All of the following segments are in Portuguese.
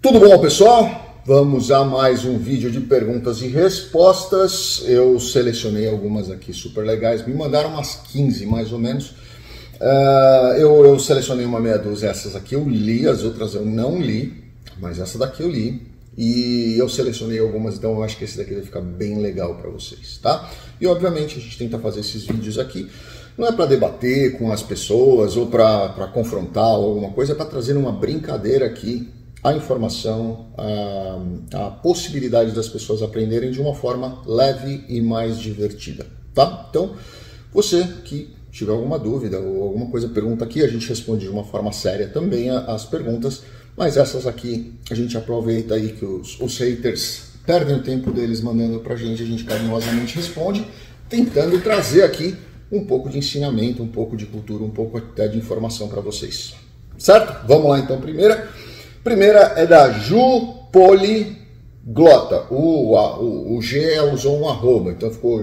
Tudo bom, pessoal? Vamos a mais um vídeo de perguntas e respostas. Eu selecionei algumas aqui super legais, me mandaram umas 15 mais ou menos. Eu selecionei uma meia dúzia, essas aqui eu li, as outras eu não li, mas essa daqui eu li. E eu selecionei algumas, então eu acho que esse daqui vai ficar bem legal para vocês, tá? E obviamente a gente tenta fazer esses vídeos aqui, não é para debater com as pessoas ou para confrontar ou alguma coisa, é para trazer uma brincadeira aqui, a informação, a possibilidade das pessoas aprenderem de uma forma leve e mais divertida, tá? Então, você que tiver alguma dúvida ou alguma coisa, pergunta aqui, a gente responde de uma forma séria também as perguntas, mas essas aqui a gente aproveita aí que os haters perdem o tempo deles mandando pra gente, a gente carinhosamente responde, tentando trazer aqui um pouco de ensinamento, um pouco de cultura, um pouco até de informação para vocês. Certo? Vamos lá então, primeira é da Ju Poliglota. O G usou um arroba, então ficou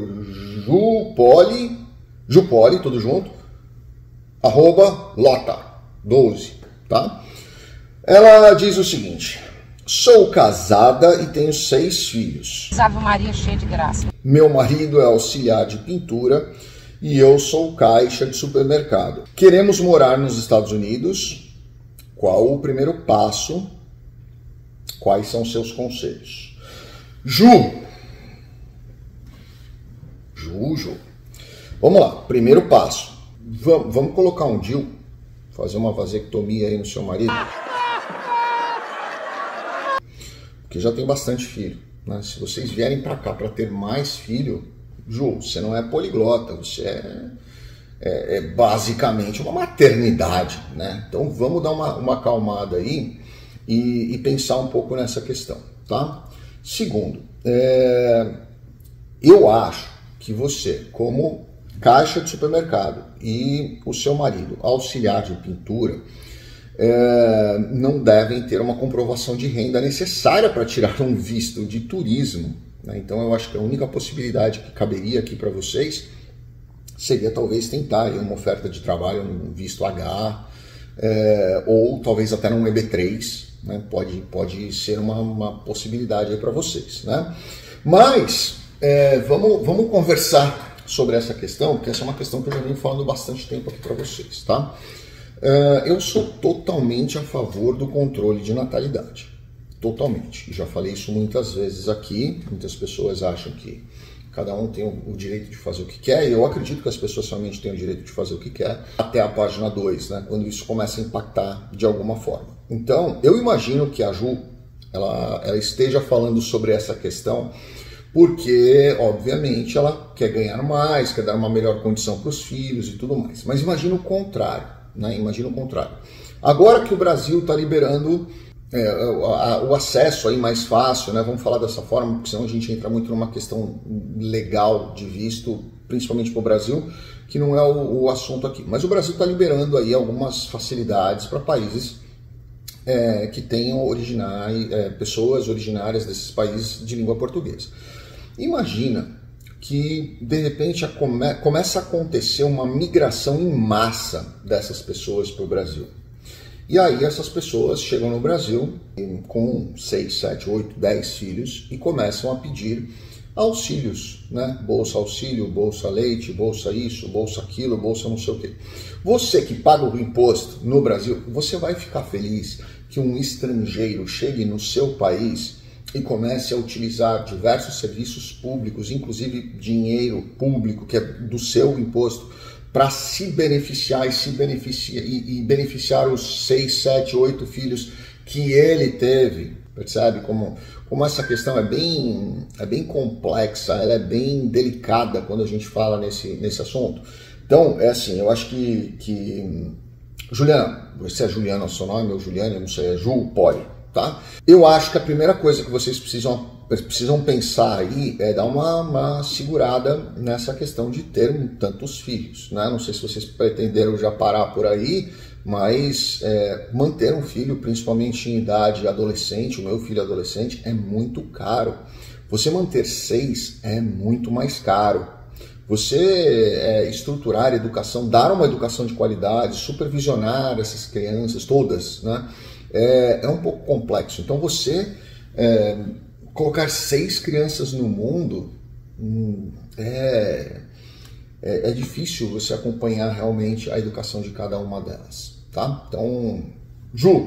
Jupoli, tudo junto, arroba Lota 12, tá? Ela diz o seguinte: sou casada e tenho 6 filhos. Ave Maria cheia de graça. Meu marido é auxiliar de pintura e eu sou caixa de supermercado. Queremos morar nos Estados Unidos. Qual o primeiro passo? Quais são seus conselhos? Ju. Vamos lá, primeiro passo. Vamos colocar um DIU, fazer uma vasectomia aí no seu marido. Porque já tem bastante filho, né? Se vocês vierem para cá para ter mais filho, Ju, você não é poliglota, você é basicamente uma maternidade, né? Então vamos dar uma acalmada aí e pensar um pouco nessa questão, tá? Segundo, eu acho que você, como caixa de supermercado e o seu marido, auxiliar de pintura, não devem ter uma comprovação de renda necessária para tirar um visto de turismo, né? Então eu acho que a única possibilidade que caberia aqui para vocês seria talvez tentar uma oferta de trabalho, um visto H, ou talvez até num EB3, né? Pode ser uma possibilidade aí para vocês, né? Mas vamos conversar sobre essa questão, porque essa é uma questão que eu já venho falando bastante tempo aqui para vocês, tá? Eu sou totalmente a favor do controle de natalidade, totalmente. Já falei isso muitas vezes aqui, muitas pessoas acham que cada um tem o direito de fazer o que quer, e eu acredito que as pessoas realmente têm o direito de fazer o que quer, até a página 2, né, quando isso começa a impactar de alguma forma. Então, eu imagino que a Ju, ela esteja falando sobre essa questão, porque, obviamente, ela quer ganhar mais, quer dar uma melhor condição para os filhos e tudo mais. Mas imagina o contrário, né? Imagina o contrário. Agora que o Brasil está liberando o acesso aí mais fácil, né? Vamos falar dessa forma, porque senão a gente entra muito numa questão legal de visto, principalmente para o Brasil, que não é o assunto aqui. Mas o Brasil está liberando aí algumas facilidades para países que tenham pessoas originárias desses países de língua portuguesa. Imagina que, de repente, começa a acontecer uma migração em massa dessas pessoas para o Brasil. E aí essas pessoas chegam no Brasil com 6, 7, 8, 10 filhos e começam a pedir auxílios, né? Bolsa auxílio, bolsa leite, bolsa isso, bolsa aquilo, bolsa não sei o quê. Você que paga o imposto no Brasil, você vai ficar feliz que um estrangeiro chegue no seu país e comece a utilizar diversos serviços públicos, inclusive dinheiro público que é do seu imposto, para se beneficiar e beneficiar os 6, 7, 8 filhos que ele teve. Percebe como essa questão é bem complexa, ela é bem delicada quando a gente fala nesse assunto. Então, assim, eu acho que Juliana, você é Juliana o seu nome, ou Juliana, eu não sei, é Ju Poli, tá? Eu acho que a primeira coisa que vocês precisam pensar aí é dar uma segurada nessa questão de ter tantos filhos, né? Não sei se vocês pretenderam já parar por aí, mas manter um filho, principalmente em idade adolescente, o meu filho adolescente, é muito caro. Você manter 6 é muito mais caro. Você estruturar a educação, dar uma educação de qualidade, supervisionar essas crianças todas, né? é um pouco complexo. Então você colocar 6 crianças no mundo é difícil você acompanhar realmente a educação de cada uma delas, tá? Então, Ju,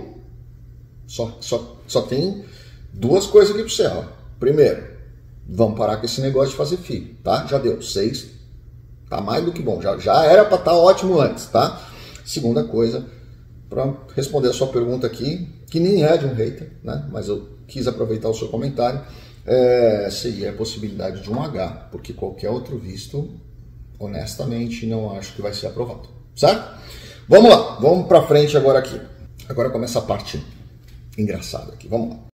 só tem 2 coisas aqui para você, ó. Primeiro, vamos parar com esse negócio de fazer filho, tá? Já deu 6, tá mais do que bom, já era para estar ótimo antes, tá? Segunda coisa, para responder a sua pergunta aqui, que nem é de um hater, né? Mas eu quis aproveitar o seu comentário, seria a possibilidade de um H, porque qualquer outro visto, honestamente, não acho que vai ser aprovado, certo? Vamos lá, vamos para frente agora aqui. Agora começa a parte engraçada aqui, vamos lá.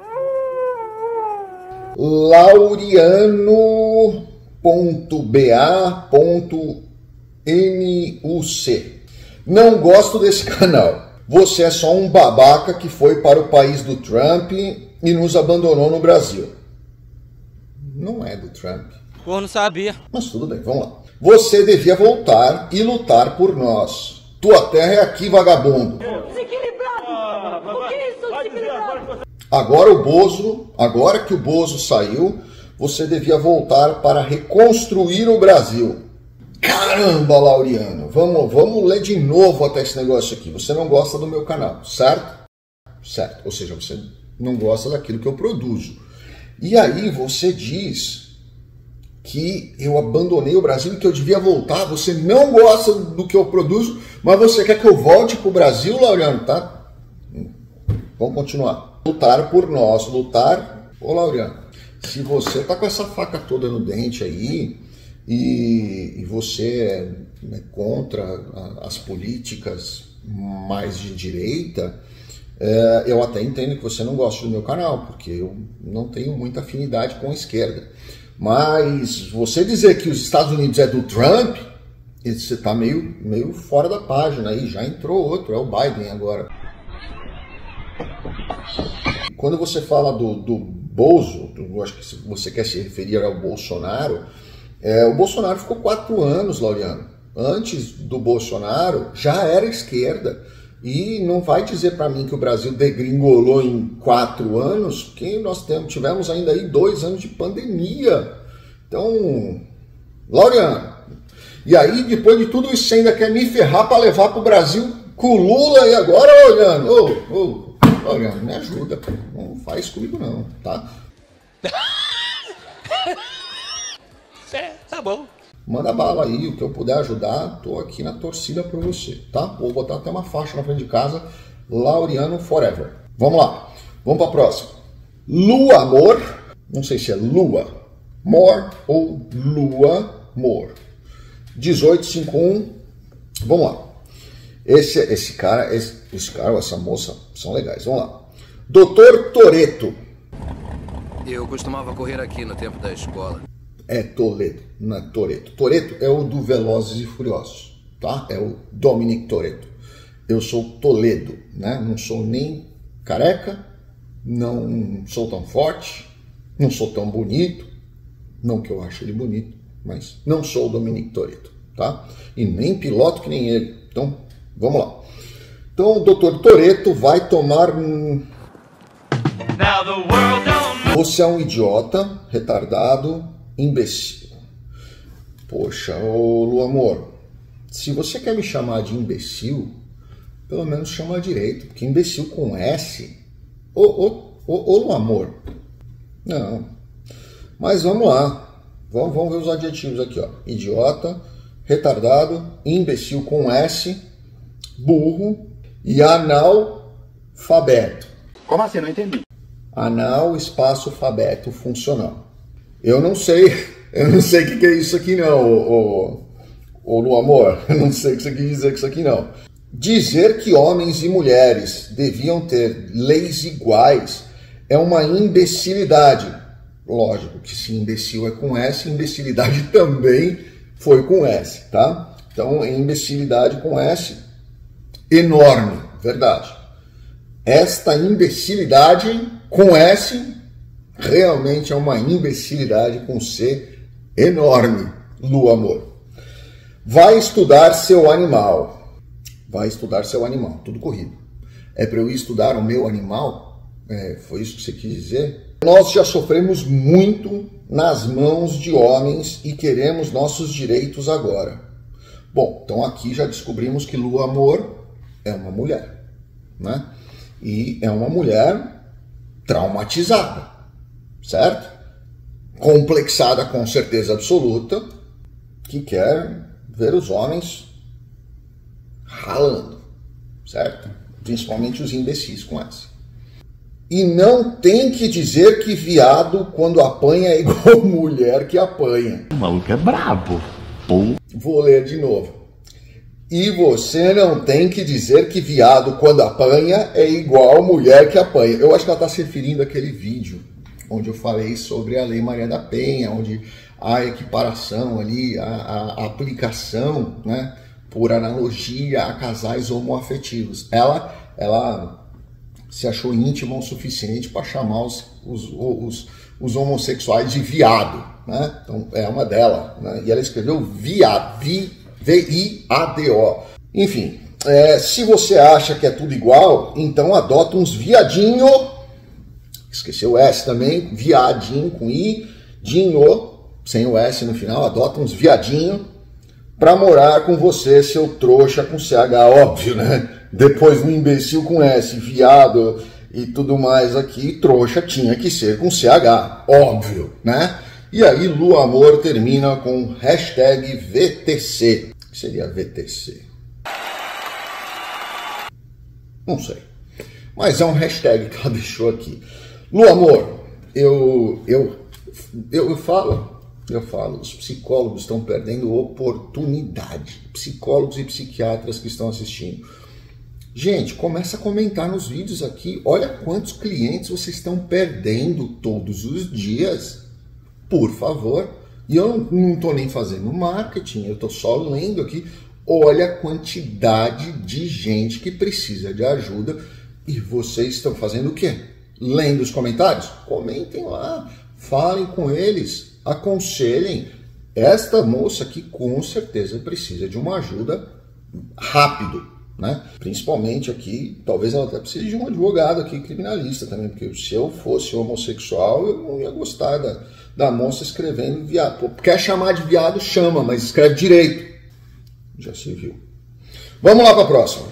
Laureano.ba.nuc. Não gosto desse canal. Você é só um babaca que foi para o país do Trump e nos abandonou no Brasil. Não é do Trump. Pô, não sabia. Mas tudo bem, vamos lá. Você devia voltar e lutar por nós. Tua terra é aqui, vagabundo. Desequilibrado! O que é isso, desequilibrado? Agora que o Bozo saiu, você devia voltar para reconstruir o Brasil. Caramba, Laureano, vamos ler de novo até esse negócio aqui. Você não gosta do meu canal, certo? Certo, ou seja, você não gosta daquilo que eu produzo. E aí você diz que eu abandonei o Brasil e que eu devia voltar. Você não gosta do que eu produzo, mas você quer que eu volte para o Brasil, Laureano, tá? Vamos continuar. Lutar por nós, lutar... Ô, Laureano, se você tá com essa faca toda no dente aí e você é contra as políticas mais de direita, eu até entendo que você não gosta do meu canal, porque eu não tenho muita afinidade com a esquerda. Mas você dizer que os Estados Unidos é do Trump, você tá meio fora da página aí. Já entrou outro, é o Biden agora. Quando você fala do Bozo, eu acho que você quer se referir ao Bolsonaro, o Bolsonaro ficou 4 anos, Laureano. Antes do Bolsonaro, já era esquerda. E não vai dizer para mim que o Brasil degringolou em 4 anos, porque nós tivemos ainda aí 2 anos de pandemia. Então, Laureano, e aí depois de tudo isso você ainda quer me ferrar para levar para o Brasil com o Lula e agora, Laureano? Laureano, me ajuda, não faz comigo não, tá? Tá bom. Manda bala aí, o que eu puder ajudar, tô aqui na torcida por você, tá? Vou botar até uma faixa na frente de casa, Laureano Forever. Vamos lá, vamos para a próxima. Luamor, não sei se é Lua Mor ou Lua Mor. 1851, vamos lá. Esse cara, essa moça são legais, vamos lá. Doutor Toretto. Eu costumava correr aqui no tempo da escola. É Toledo, não é Toretto. Toretto é o do Velozes e Furiosos, tá? É o Dominic Toretto. Eu sou Toledo, né? Não sou nem careca, não sou tão forte, não sou tão bonito, não que eu ache ele bonito, mas não sou o Dominic Toretto, tá? E nem piloto que nem ele. Então, vamos lá. Então, o Dr. Toretto vai tomar... Você é um idiota, retardado, imbecil. Poxa, ô Luamor, se você quer me chamar de imbecil, pelo menos chama direito, porque imbecil com S... Ô Luamor, não. Mas vamos lá, vamos ver os adjetivos aqui, ó. Idiota, retardado, imbecil com S, burro e analfabeto. Como assim? Não entendi. Anal, espaço, alfabeto, funcional. Eu não sei o que é isso aqui não, ô Luamor. Eu não sei o que você quis dizer com isso aqui não. Dizer que homens e mulheres deviam ter leis iguais é uma imbecilidade. Lógico que se imbecil é com S, imbecilidade também foi com S, tá? Então, imbecilidade com S, enorme, verdade. Esta imbecilidade com S realmente é uma imbecilidade com C enorme, Luamor. Vai estudar seu animal. Vai estudar seu animal, tudo corrido. É para eu ir estudar o meu animal? Foi isso que você quis dizer? Nós já sofremos muito nas mãos de homens e queremos nossos direitos agora. Bom, então aqui já descobrimos que Lu Amor é uma mulher, né? E é uma mulher traumatizada, certo? Complexada com certeza absoluta, que quer ver os homens ralando, certo? Principalmente os imbecis com essa. E não tem que dizer que viado quando apanha é igual mulher que apanha. O maluco é brabo. Pô. Vou ler de novo. E você não tem que dizer que viado quando apanha é igual mulher que apanha. Eu acho que ela está se referindo àquele vídeo onde eu falei sobre a Lei Maria da Penha, onde a equiparação ali, a aplicação, né, por analogia a casais homoafetivos. Ela se achou íntima o suficiente para chamar os homossexuais de viado, né? Então é uma dela, né? E ela escreveu viado, V-I-A-D-O. Enfim, se você acha que é tudo igual, então adota uns viadinho, esqueceu o S também, viadinho com I, dinho, sem o S no final, adota uns viadinho pra morar com você, seu trouxa com CH, óbvio, né? Depois um imbecil com S, viado e tudo mais aqui, trouxa tinha que ser com CH, óbvio, né? E aí Lu Amor termina com hashtag VTC. O que seria VTC? Não sei. Mas é um hashtag que ela deixou aqui. Lu Amor, eu falo, os psicólogos estão perdendo oportunidade. Psicólogos e psiquiatras que estão assistindo. Gente, começa a comentar nos vídeos aqui. Olha quantos clientes vocês estão perdendo todos os dias. Por favor. E eu não estou nem fazendo marketing, eu estou só lendo aqui. Olha a quantidade de gente que precisa de ajuda. E vocês estão fazendo o quê? Lendo os comentários? Comentem lá, falem com eles, aconselhem. Esta moça aqui com certeza precisa de uma ajuda rápido, né? Principalmente aqui, talvez ela até precise de um advogado aqui, criminalista também, porque se eu fosse homossexual, eu não ia gostar da moça escrevendo viado. Pô, quer chamar de viado, chama, mas escreve direito. Já se viu. Vamos lá para a próxima.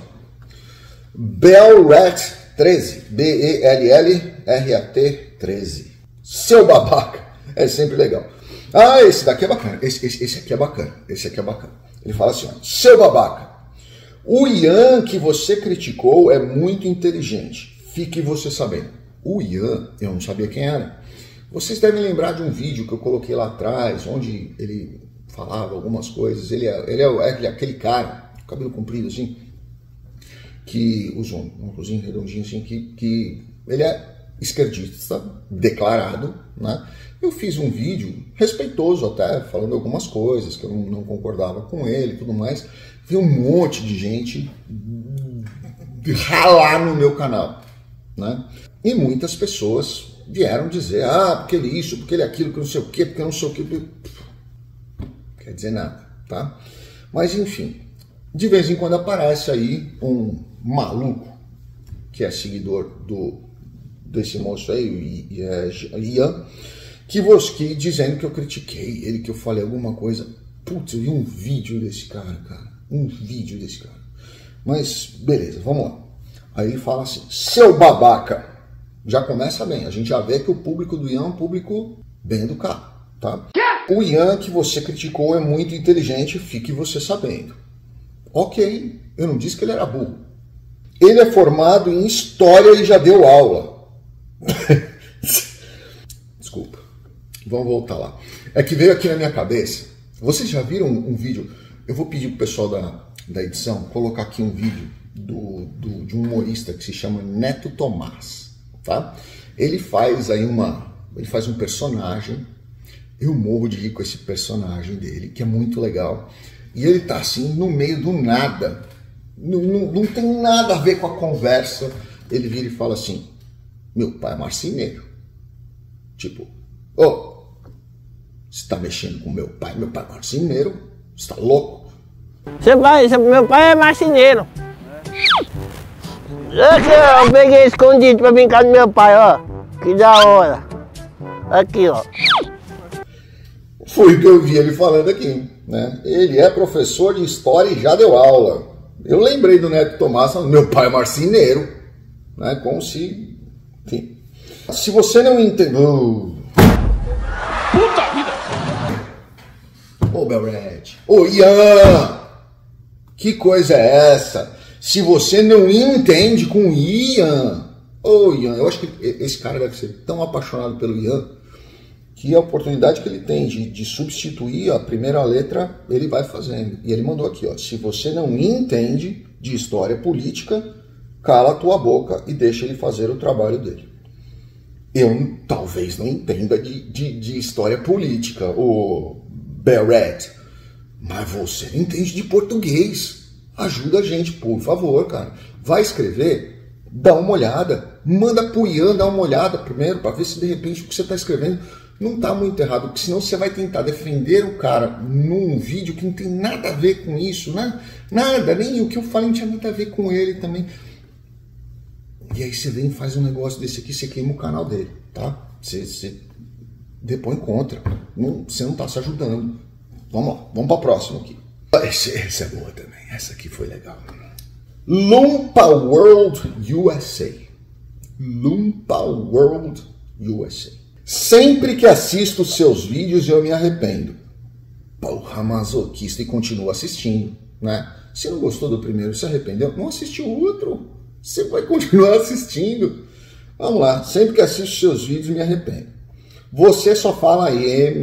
Bellrat 13, B-E-L-L-R-A-T 13. Seu babaca. É sempre legal. Ah, esse daqui é bacana. Esse aqui é bacana. Esse aqui é bacana. Ele fala assim, ó, seu babaca. O Ian que você criticou é muito inteligente. Fique você sabendo. O Ian, eu não sabia quem era. Vocês devem lembrar de um vídeo que eu coloquei lá atrás, onde ele falava algumas coisas. Ele é aquele cara, cabelo comprido assim, que usa um óculosinho redondinho assim, que ele é esquerdista, declarado, né? Eu fiz um vídeo respeitoso até, falando algumas coisas que eu não concordava com ele e tudo mais. Vi um monte de gente ralar no meu canal, né? E muitas pessoas vieram dizer, porque ele isso, porque ele aquilo, que não sei o quê, porque não sei o quê. Quer dizer nada, tá? Mas enfim, de vez em quando aparece aí um maluco que é seguidor desse moço aí, Ian, que dizendo que eu critiquei ele, que eu falei alguma coisa. Putz, eu vi um vídeo desse cara. Um vídeo desse cara. Mas, beleza, vamos lá. Aí ele fala assim, seu babaca. Já começa bem, a gente já vê que o público do Ian é um público bem educado, tá? O Ian que você criticou é muito inteligente, fique você sabendo. Ok, eu não disse que ele era burro. Ele é formado em História e já deu aula. Desculpa. Vamos voltar lá. É que veio aqui na minha cabeça. Vocês já viram um vídeo? Eu vou pedir pro pessoal da edição colocar aqui um vídeo de um humorista que se chama Neto Tomás, tá? Ele faz aí ele faz um personagem. Eu morro de rir com esse personagem dele, que é muito legal. E ele tá assim, no meio do nada. Não tem nada a ver com a conversa. Ele vira e fala assim, meu pai é marceneiro. Tipo, você tá mexendo com meu pai é marceneiro? Você tá louco? Meu pai é marceneiro. Aqui, ó, eu peguei escondido pra brincar do meu pai, ó. Que da hora. Aqui, ó. Foi o que eu vi ele falando aqui, né? Ele é professor de história e já deu aula. Eu lembrei do Neto Tomás, meu pai é marceneiro, né? Como se... Enfim. Se você não entendeu... Puta vida! Ô, Belred. Ô, Ian! Que coisa é essa? Se você não entende com Ian... Ô, Ian, eu acho que esse cara deve ser tão apaixonado pelo Ian que a oportunidade que ele tem de substituir a primeira letra, ele vai fazendo. E ele mandou aqui, ó. Se você não entende de história política, cala a tua boca e deixa ele fazer o trabalho dele. Eu talvez não entenda de história política, o Belred, mas você não entende de português. Ajuda a gente, por favor, cara. Vai escrever, dá uma olhada, manda pro Ian dar uma olhada primeiro, para ver se de repente o que você está escrevendo não tá muito errado, porque senão você vai tentar defender o cara num vídeo que não tem nada a ver com isso, né? Nada, nem o que eu falei não tinha nada a ver com ele também. E aí você vem e faz um negócio desse aqui, você queima o canal dele, tá? Você depõe contra. Você não tá se ajudando. Vamos lá, vamos pra próxima aqui. Essa é boa também, essa aqui foi legal. Lumpa World USA. Lumpa World USA. Sempre que assisto seus vídeos eu me arrependo. Porra, masoquista, e continua assistindo, né? Se não gostou do primeiro e se arrependeu, não assiste o outro. Você vai continuar assistindo. Vamos lá, sempre que assisto seus vídeos me arrependo. Você só fala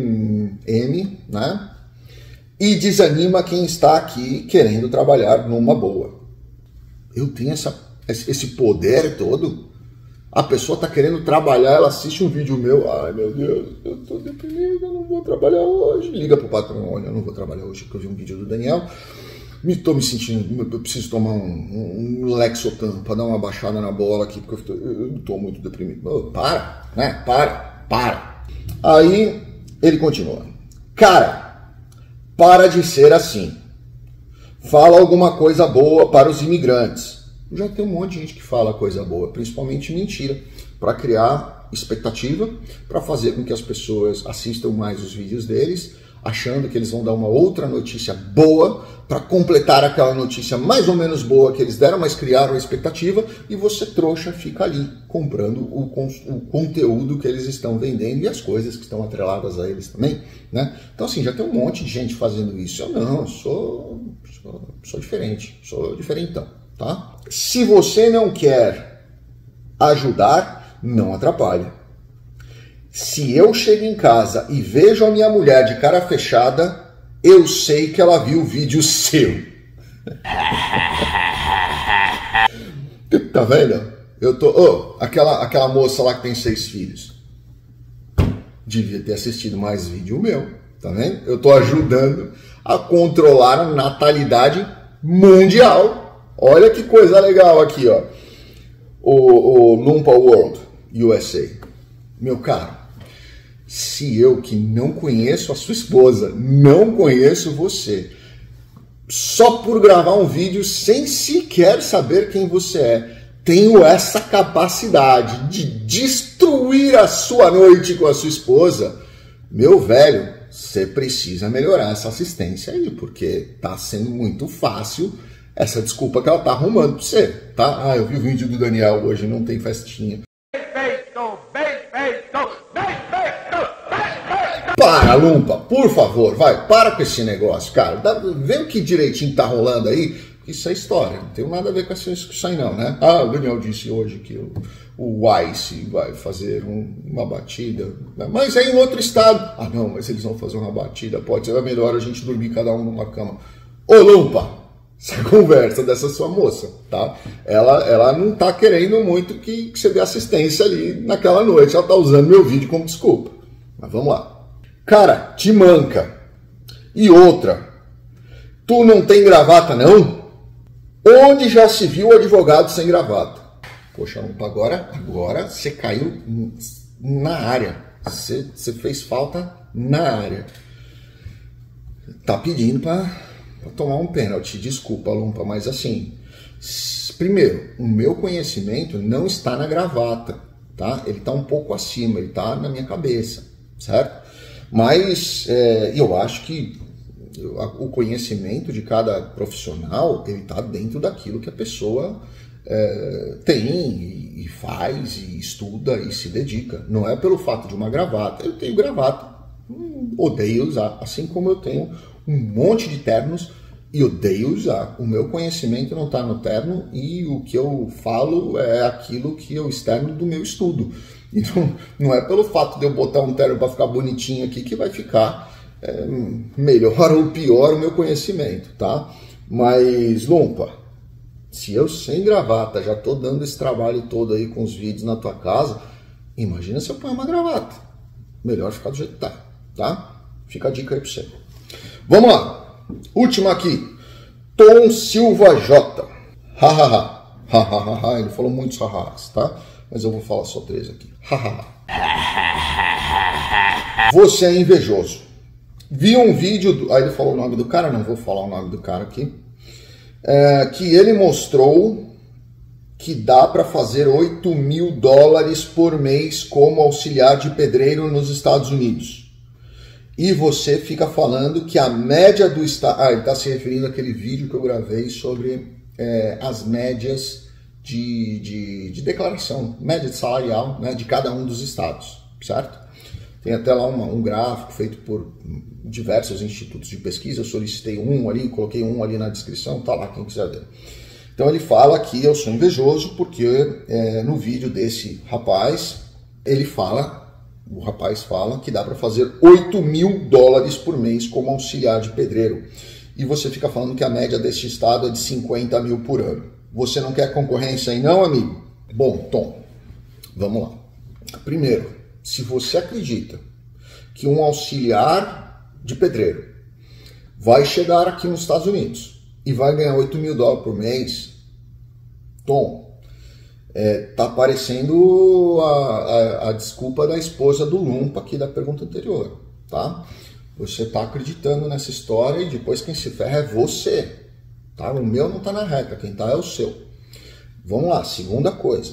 M, né? E desanima quem está aqui querendo trabalhar numa boa. Eu tenho esse poder todo? A pessoa está querendo trabalhar, ela assiste um vídeo meu, ai meu Deus, eu estou deprimido, eu não vou trabalhar hoje. Liga pro patrão, olha, eu não vou trabalhar hoje porque eu vi um vídeo do Daniel. Estou me sentindo, eu preciso tomar um Lexotan para dar uma baixada na bola aqui, porque eu estou muito deprimido. Oh, para, né? Para. Aí ele continua. Cara, para de ser assim. Fala alguma coisa boa para os imigrantes. Já tem um monte de gente que fala coisa boa, principalmente mentira, para criar expectativa, para fazer com que as pessoas assistam mais os vídeos deles, achando que eles vão dar uma outra notícia boa, para completar aquela notícia mais ou menos boa que eles deram, mas criaram a expectativa, e você, trouxa, fica ali comprando o conteúdo que eles estão vendendo e as coisas que estão atreladas a eles também, né? Então assim, já tem um monte de gente fazendo isso. Eu não, sou diferente, sou diferentão, tá? Se você não quer ajudar, não atrapalha. Se eu chego em casa e vejo a minha mulher de cara fechada, eu sei que ela viu o vídeo seu. Tá vendo? Eu tô... aquela moça lá que tem 6 filhos. Devia ter assistido mais vídeo meu. Tá vendo? Eu tô ajudando a controlar a natalidade mundial. Olha que coisa legal aqui, ó. O Lumpa World USA. Meu caro, se eu que não conheço a sua esposa, não conheço você, só por gravar um vídeo sem sequer saber quem você é, tenho essa capacidade de destruir a sua noite com a sua esposa, meu velho, você precisa melhorar essa assistência aí, porque tá sendo muito fácil essa desculpa que ela tá arrumando pra você, tá? Ah, eu vi o vídeo do Daniel hoje, não tem festinha. Para, Lumpa, por favor, vai, para com esse negócio, cara. Vê o que direitinho tá rolando aí. Isso é história, não tem nada a ver com isso aí não, né? Ah, o Daniel disse hoje que o Ice vai fazer uma batida, né? Mas é em outro estado. Ah, não, mas eles vão fazer uma batida, pode ser melhor a gente dormir cada um numa cama. Ô, Lumpa! Essa conversa dessa sua moça, tá? Ela não tá querendo muito que você dê assistência ali naquela noite. Ela tá usando meu vídeo como desculpa. Mas vamos lá. Cara, te manca. E outra. Tu não tem gravata, não? Onde já se viu advogado sem gravata? Poxa, agora você caiu na área. Você fez falta na área. Tá pedindo pra tomar um pênalti, desculpa, Lumpa, mas assim, Primeiro, o meu conhecimento não está na gravata, tá? Ele está um pouco acima, ele está na minha cabeça, certo? Mas eu acho que o conhecimento de cada profissional, ele está dentro daquilo que a pessoa tem e faz e estuda e se dedica. Não é pelo fato de uma gravata. Eu tenho gravata, odeio usar, assim como eu tenho um monte de ternos e odeio usar. O meu conhecimento não está no terno e o que eu falo é aquilo que eu externo do meu estudo. Então, não é pelo fato de eu botar um terno para ficar bonitinho aqui que vai ficar melhor ou pior o meu conhecimento, tá? Mas, Lumpa, se eu sem gravata já tô dando esse trabalho todo aí com os vídeos na tua casa, imagina se eu ponho uma gravata. Melhor ficar do jeito que tá? Fica a dica aí pra você. Vamos lá. Última aqui, Tom Silva J. Hahaha. Ele falou muitos hahás, tá? Mas eu vou falar só 3 aqui. Você é invejoso. Vi um vídeo, aí ele falou o nome do cara, não vou falar o nome do cara aqui, que ele mostrou que dá para fazer $8.000 por mês como auxiliar de pedreiro nos Estados Unidos. E você fica falando que a média do estado... ele está se referindo àquele vídeo que eu gravei sobre as médias de declaração, média de salarial, né, de cada um dos estados, certo? Tem até lá um gráfico feito por diversos institutos de pesquisa, eu solicitei um ali, coloquei um ali na descrição, tá lá quem quiser ver. Então ele fala que eu sou invejoso porque no vídeo desse rapaz, o rapaz fala que dá para fazer $8.000 por mês como auxiliar de pedreiro. E você fica falando que a média deste estado é de 50 mil por ano. Você não quer concorrência aí não, amigo? Bom, Tom, vamos lá. Primeiro, se você acredita que um auxiliar de pedreiro vai chegar aqui nos Estados Unidos e vai ganhar $8.000 por mês, Tom, tá parecendo a desculpa da esposa do Lumpa aqui da pergunta anterior, tá? Você tá acreditando nessa história e depois quem se ferra é você, tá? O meu não tá na reta, quem tá é o seu. Vamos lá, segunda coisa.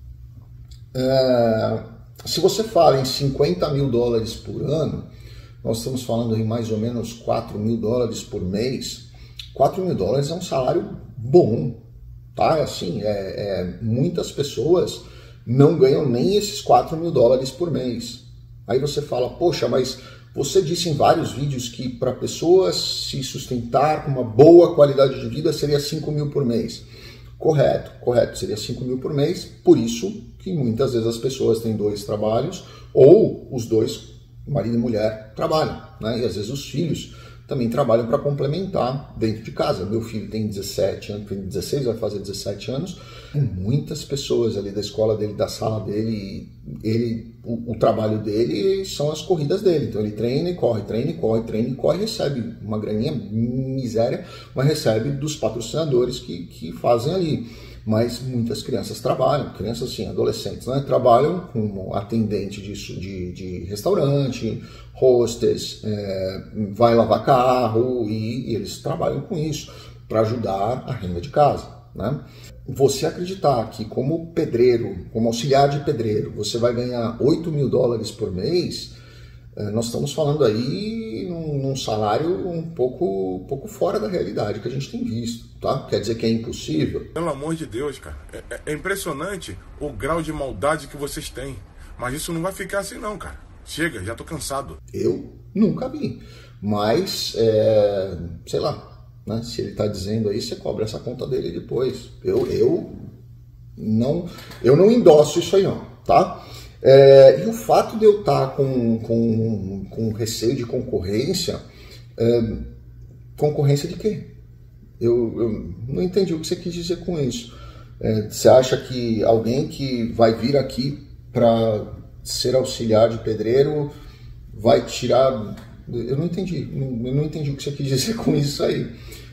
Se você fala em $50 mil por ano, nós estamos falando em mais ou menos $4.000 por mês. $4.000 é um salário bom, tá? Assim, muitas pessoas não ganham nem esses $4.000 por mês. Aí você fala, poxa, mas você disse em vários vídeos que para pessoas se sustentar com uma boa qualidade de vida seria 5 mil por mês. Correto, seria 5 mil por mês, por isso que muitas vezes as pessoas têm 2 trabalhos, ou os dois, marido e mulher, trabalham, né? E às vezes os filhos também trabalham para complementar dentro de casa. Meu filho tem 17 anos, tem 16, vai fazer 17 anos, tem muitas pessoas ali da escola dele, da sala dele, o trabalho dele são as corridas dele, então ele treina e corre, recebe uma graninha miséria, mas recebe dos patrocinadores que fazem ali. Mas muitas crianças trabalham, crianças assim, adolescentes, né? Trabalham como atendente de restaurante, hostess, vai lavar carro e eles trabalham com isso para ajudar a renda de casa, né? Você acreditar que como pedreiro, como auxiliar de pedreiro, você vai ganhar $8.000 por mês, nós estamos falando aí num salário um pouco fora da realidade que a gente tem visto, tá? Quer dizer que é impossível? Pelo amor de Deus, cara. É impressionante o grau de maldade que vocês têm. Mas isso não vai ficar assim não, cara. Chega, já tô cansado. Eu nunca vi. Mas, sei lá, né? Se ele tá dizendo aí, você cobra essa conta dele depois. Eu não endosso isso aí não, tá? E o fato de eu estar com receio de concorrência, concorrência de quê? Eu não entendi o que você quis dizer com isso. Você acha que alguém que vai vir aqui para ser auxiliar de pedreiro vai tirar... Eu não entendi o que você quis dizer com isso aí.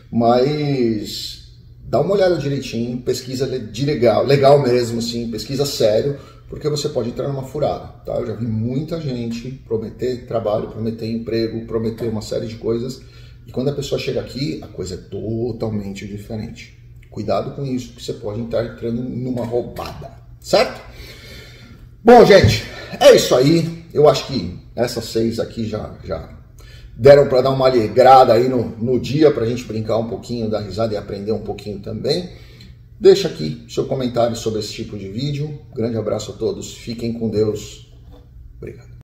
Mas dá uma olhada direitinho, pesquisa legal mesmo, assim, pesquisa sério, porque você pode entrar numa furada, tá? Eu já vi muita gente prometer trabalho, prometer emprego, prometer uma série de coisas, e quando a pessoa chega aqui, a coisa é totalmente diferente. Cuidado com isso, que você pode estar entrando numa roubada, certo? Bom, gente, é isso aí. Eu acho que essas 6 aqui já deram para dar uma alegrada aí no dia, para a gente brincar um pouquinho, dar risada e aprender um pouquinho também. Deixa aqui seu comentário sobre esse tipo de vídeo. Grande abraço a todos, fiquem com Deus. Obrigado.